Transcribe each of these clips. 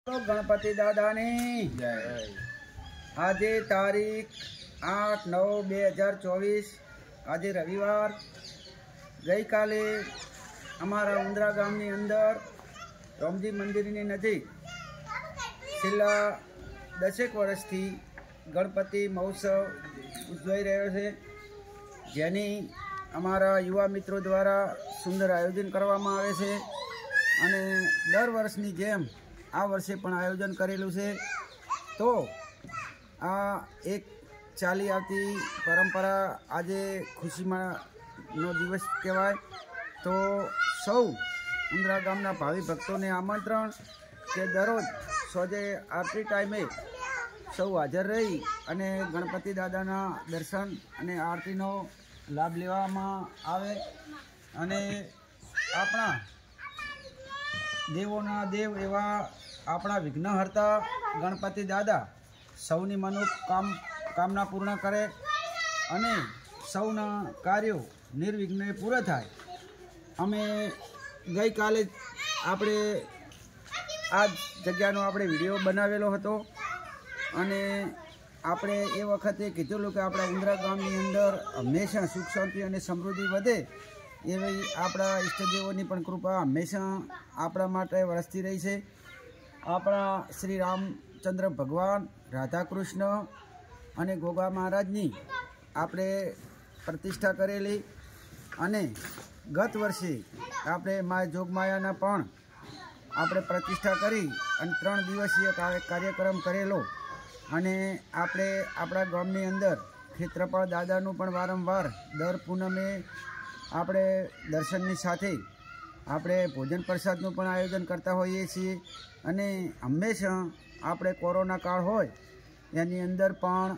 गणपति दादा ने आज तारीख 8/9/2024 आज रविवार गई काले अमरा उंदरा गामनी अंदर रामजी मंदिरनी नजीक छेल्ला 10 वर्षथी गणपति महोत्सव उजवाई रह्यो छे, जेनी अमरा युवा मित्रों द्वारा सुंदर आयोजन करवामां आवे छे अने दर वर्षनी जेम आ वर्षे पण आयोजन करेलुं छे। तो आ एक चाली आवती परंपरा आज खुशीमानो दिवस कहेवाय। तो सौ उंदरा गामना भावी भक्तों ने आमंत्रण के दररोज सोजे आरती टाइमे सौ हाजर रही अने गणपति दादाना दर्शन अने आरतीनो लाभ लेवामां आवे अने आपणा देवोना देव एवा आपणा विघ्नहर्ता गणपति दादा सौनी मनोकामना पूर्ण करे अने सौना कार्यों निर्विघ्ने पूरा थाय। अमे गई काले आपणे आ जग्यानो आपणे विडियो बनावेलो हतो अने आपणे ए वखते कीधुं के आपणा उंदरा गामनी अंदर हमेशा सुख शांति अने समृद्धि वधे एवी आपणा इष्टदेवोनी पण कृपा हमेशा आपणा माटे वरसती रही छे। आपणा श्री रामचंद्र भगवान राधा कृष्ण अने गोगा महाराजनी आपणे प्रतिष्ठा करेली अने गत वर्षे आपणे माय जोगमायाना पण आपणे प्रतिष्ठा करी अने 3 दिवसीय कार्यक्रम करेलो अने आपणे आपणा गामनी अंदर क्षेत्रपाल दादानुं पण वारंवार दर पूनमे आपणे दर्शननी साथे आपणे भोजन प्रसादनुं पण आयोजन करता होईए छीए अने हमेशा आपणे कोरोना काळ होय एनी अंदर पण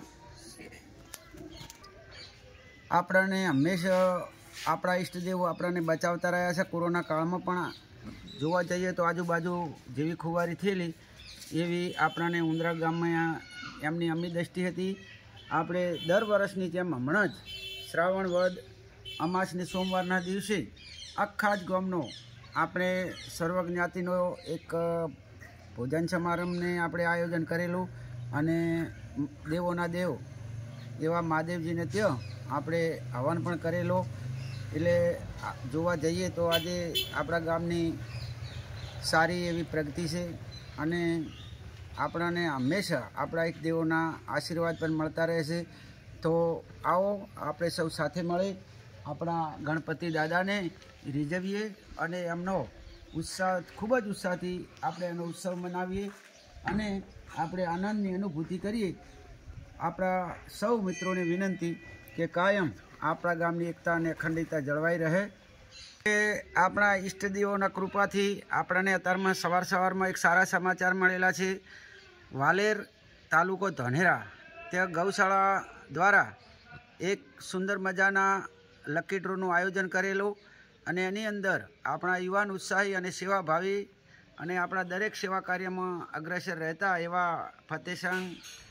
आपणे हमेशा आपणा इष्टदेवो आपणे बचावता रह्या छे। कोरोना काळमां पण जोवा जईए तो आजूबाजू जेवी खुवारी थयेली एवी आपणाने उंदरा गाममां एमनी अमी दृष्टि हती। आपणे दर वर्षनी जेम हमणां ज श्रावण वद अमासनी सोमवारना दिवसे आखा ज गामनो आपणे सर्व ज्ञातिनो एक भोजन समारंभने आपणे आयोजन करेलुं अने देवोना देव एवा महादेवजीने त्यां आपणे हवन पण करेलो। एटले जोवा जईए तो आजे आपणा गामनी सारी एवी प्रगति छे अने आपणाने हमेशा आपणा एक देवोना आशीर्वाद पण मळता रहे छे। तो आओ आपणे सौ साथे मळी आपणा गणपति दादाने રીઝવીએ અને એમનો ઉત્સાહ ખૂબ જ ઉત્સાહથી આપણે એનો ઉત્સવ મનાવીએ અને આપણે આનંદની અનુભૂતિ કરીએ। આપણા સૌ મિત્રોને વિનંતી કે કાયમ આપણા ગામની એકતા અને અખંડિતતા જળવાઈ રહે। આપણા ઈષ્ટદેવોના કૃપાથી આપણને અત્યારમાં સવારમાં એક સારા સમાચાર મળેલા છે। વાલેર તાલુકો ધાનેરા ત્યાં ગૌશાળા દ્વારા એક સુંદર મજાના લકી ડ્રોનું આયોજન કરેલું અને એની અંદર આપણા યુવાન ઉત્સાહી અને સેવાભાવી અને આપણા દરેક સેવા કાર્યમાં અગ્રેસર રહેતા એવા ફતેહસંગ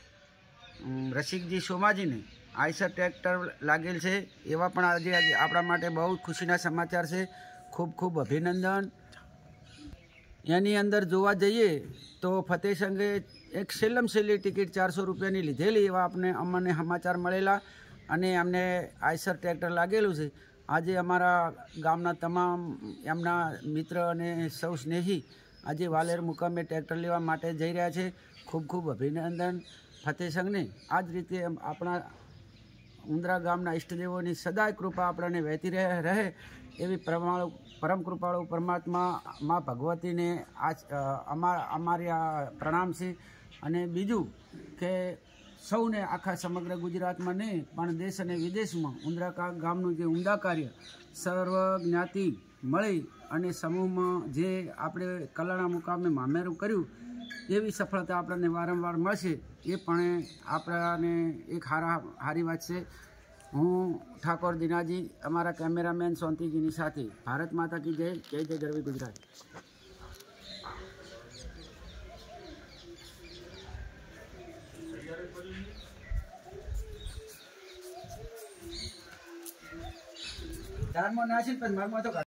રસિકજી સોમાજીને આઈસર ટ્રેક્ટર लागेल છે એવા પણ આજે આપણા માટે બહુ ખુશીના સમાચાર છે। ખૂબ ખૂબ અભિનંદન। એની અંદર જોવા જઈએ તો ફતેહસંગે એક છેલ્લામાં છેલ્લી ટિકિટ 400 રૂપિયાની લીધેલી એવા અમને સમાચાર મળેલા અને અમને આઈસર ટ્રેક્ટર લાગેલું છે। આજે अमरा गामना तमाम एमना मित्र अने सौ स्नेही आज वालेर मुकामे ट्रेक्टर लेवा माटे जई रह्या छे। खूब खूब अभिनंदन फतेहसंगने। आज रीते अपना उंदरा गामना इष्टदेवोनी सदाय कृपा आपणे वहेती रहे एवी परम कृपाळु परमात्मा माँ भगवती ने आज अमारी प्रणाम छे। अने बीजू के सौने आखा समग्र गुजरात में नहीं पण देश और विदेश में उंदरा गामनु जे उमदा कार्य सर्व ज्ञाति मळी अने समूह में जे आपणे कलाना मुकामे मामेरू कर्युं एवी सफलता आपणे वारंवार मळशे ए पण आपणे एक हारी वात छे। हूँ ठाकोर दीनाजी अमारा कैमरामेन शांतिजीनी साथे भारत माता की जय। जय जय गरवी गुजरात। धारमा नासी पण मारमा तो